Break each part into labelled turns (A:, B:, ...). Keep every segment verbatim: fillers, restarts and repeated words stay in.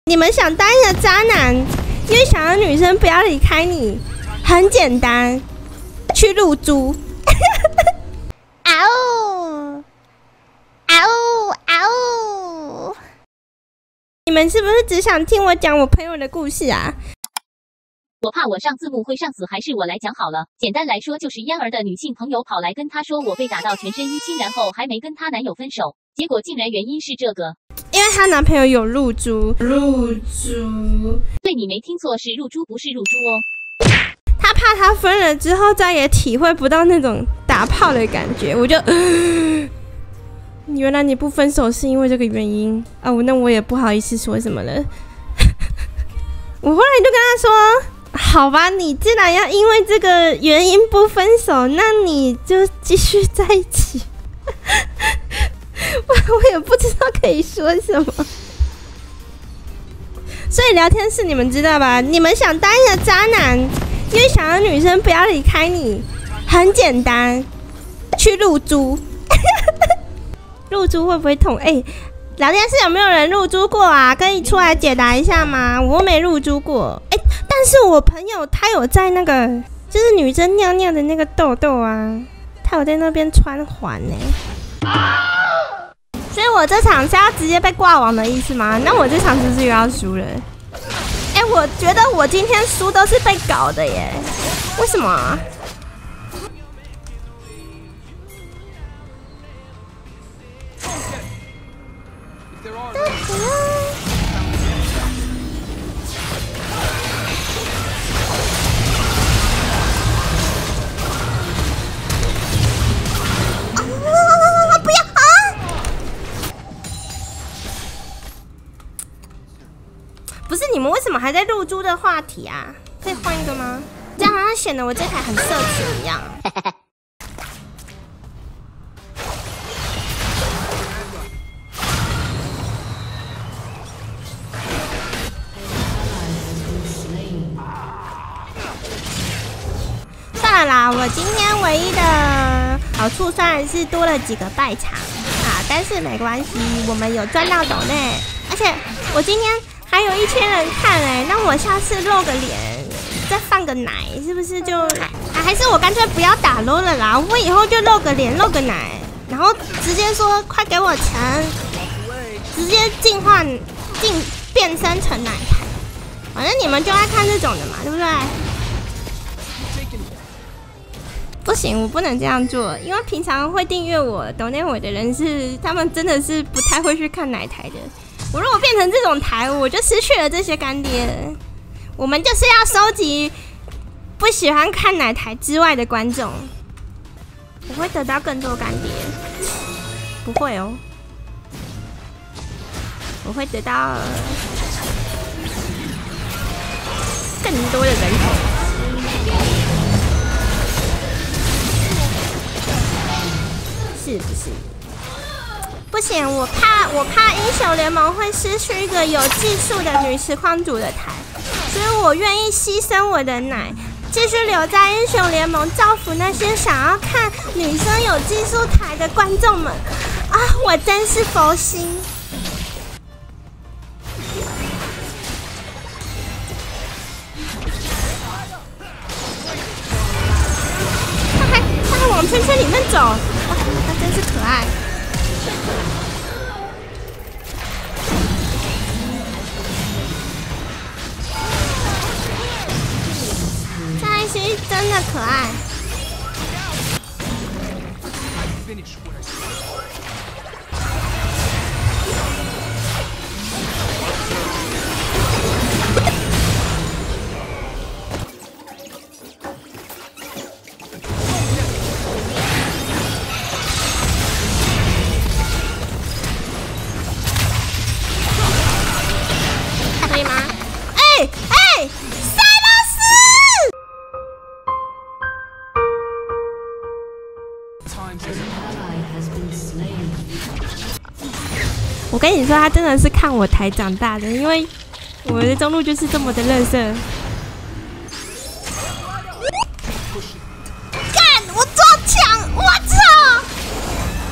A: 你们想当一个渣男，因为想要女生不要离开你，很简单，去入猪。嗷呜！嗷呜！嗷呜！你们是不是只想听我讲我朋友的故事啊？
B: 我怕我上字幕会上死，还是我来讲好了。简单来说，就是嫣儿的女性朋友跑来跟她说，我被打到全身淤青，然后还没跟她男友分手，结果竟然原因是这个，
A: 因为她男朋友有入猪。入猪？
B: 对，你没听错，是入猪，不是入猪哦。
A: 她怕她分了之后再也体会不到那种打炮的感觉，我就，呃、原来你不分手是因为这个原因啊！我那我也不好意思说什么了。我后来就跟她说。 好吧，你既然要因为这个原因不分手，那你就继续在一起。我我也不知道可以说什么。所以聊天室你们知道吧？你们想当一个渣男，因为想要女生不要离开你，很简单，去入猪。入猪会不会痛？哎、欸，聊天室有没有人入猪过啊？可以出来解答一下吗？我没入猪过。哎、欸。 但是我朋友他有在那个，就是女生尿尿的那个痘痘啊，他有在那边穿环呢、欸。所以我这场是要直接被挂网的意思吗？那我这场是不是又要输了？哎、欸，我觉得我今天输都是被搞的耶，为什么、啊？不是你们为什么还在入猪的话题啊？可以换一个吗？这样好像显得我这台很色情一样。算了啦，我今天唯一的好处虽然是多了几个败场啊，但是没关系，我们有赚到斗内，而且我今天。 还有一千人看哎、欸，那我下次露个脸，再放个奶，是不是就？啊、还是我干脆不要打 L O 了啦，我以后就露个脸，露个奶，然后直接说快给我钱，直接进化进变身成奶台，反正你们就爱看这种的嘛，对不对？不行，我不能这样做，因为平常会订阅我、抖内我的人是，他们真的是不太会去看奶台的。 我如果变成这种台，我就失去了这些干爹。我们就是要收集不喜欢看奶台之外的观众，我会得到更多干爹。不会哦，我会得到更多的人口。是不是？ 不行，我怕我怕英雄联盟会失去一个有技术的女实况主的台，所以我愿意牺牲我的奶，继续留在英雄联盟，造福那些想要看女生有技术台的观众们。啊，我真是佛心。他还他还往圈圈里面走，哇，他真是可爱。 黛西真的可爱。可以吗？哎哎，塞勒斯！我跟你说，他真的是看我台长大的，因为我的中路就是这么的垃圾。干！我撞墙！我操！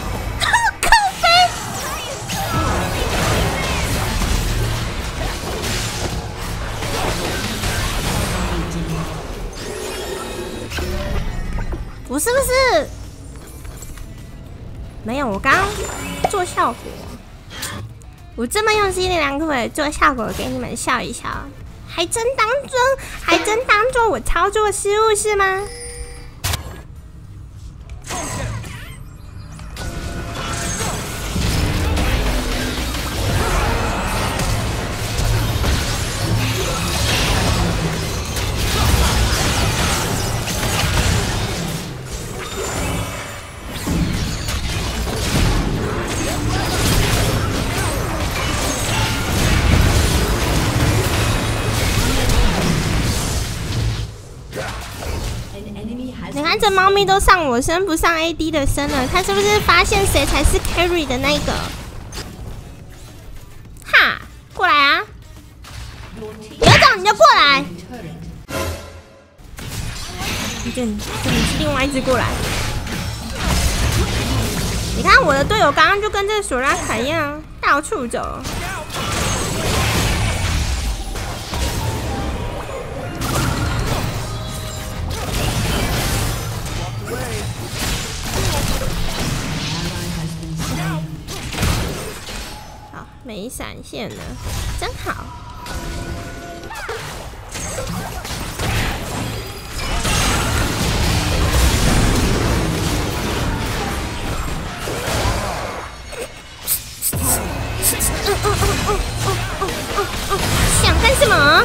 A: 靠背！ 我是不是？没有，我刚刚做效果。我这么用心良苦的做效果，给你们笑一笑，还真当做还真当做我操作失误是吗？你看这猫咪都上我身，不上 A D 的身了，它是不是发现谁才是 carry 的那个？哈，过来啊！有种你就过来！这你这你是另外一只过来。你看我的队友刚刚就跟这个索拉卡一样，到处走。没闪现了，真好。想干什么？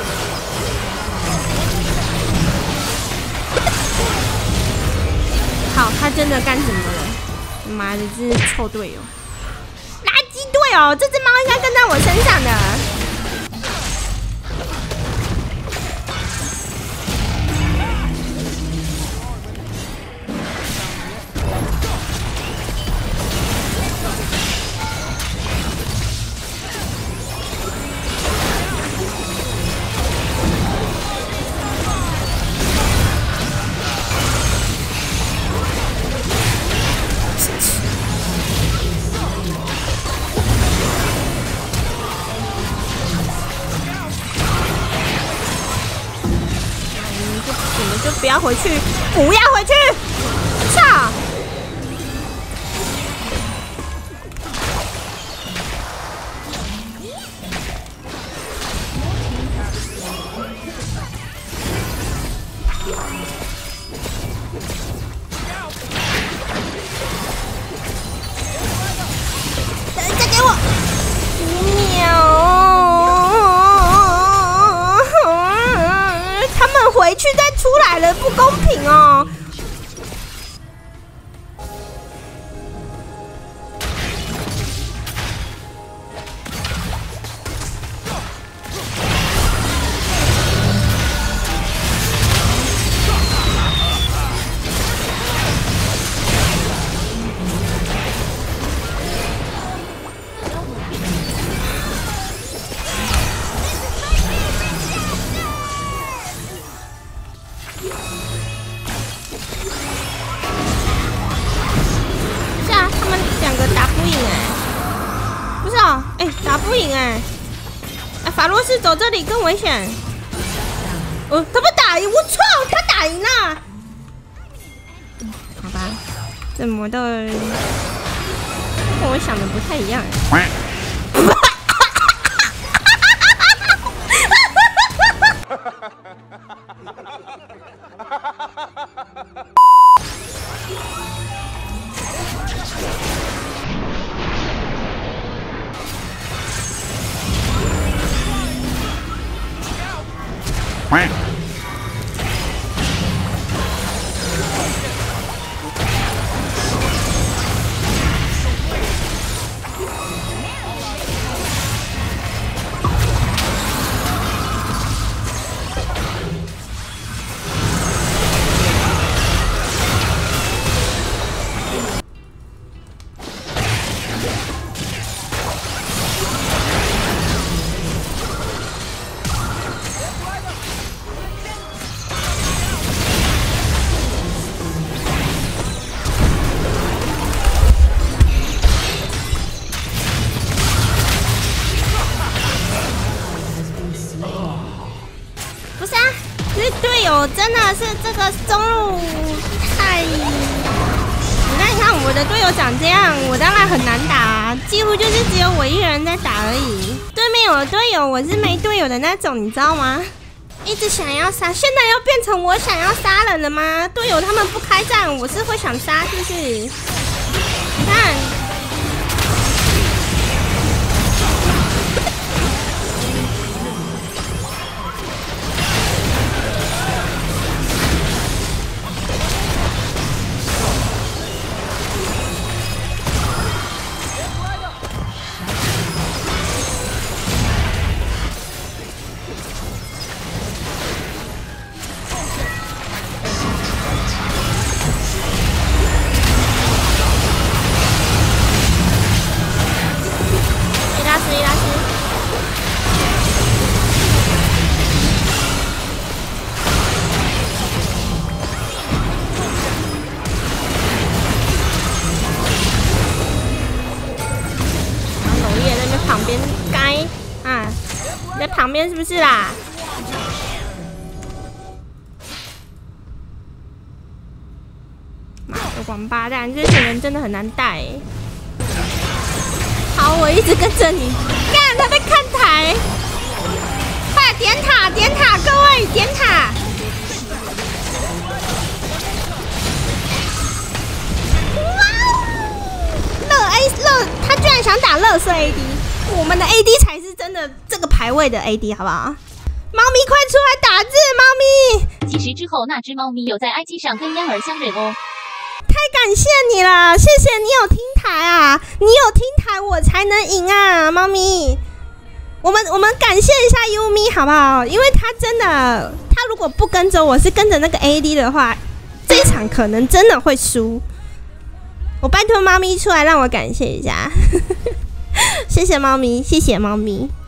A: 好，他真的干什么了？妈的，这是臭队友！对哦，这只猫应该跟在我身上的。就不要回去，不要回去！操！再给我！喵！他们回去再出来了，不公平哦！打不赢哎、欸！哎，法洛斯走这里更危险。哦，他不打赢，我操，他打赢了。好吧，这魔豆跟我想的不太一样、欸。 友真的是这个中路太……你看，你看我的队友长这样，我当然很难打啊，几乎就是只有我一个人在打而已。对面有队友，我是没队友的那种，你知道吗？一直想要杀，现在又变成我想要杀人了吗？队友他们不开战，我是会想杀，是不是？你看。 旁边是不是啦？妈的王八蛋，这群人真的很难带。好，我一直跟着你。看他在看台，快点塔，点塔，各位点塔。哇！乐 A 乐，他居然想打乐色 A D。 我们的 A D 才是真的这个排位的 A D， 好不好？猫咪快出来打字，猫咪！
B: 其实之后那只猫咪有在 I G 上跟嫣儿相认哦。
A: 太感谢你了，谢谢你有听台啊，你有听台我才能赢啊，猫咪。我们我们感谢一下优咪好不好？因为他真的，他如果不跟着我是跟着那个 A D 的话，这一场可能真的会输。我拜托猫咪出来让我感谢一下。谢谢猫咪，谢谢猫咪。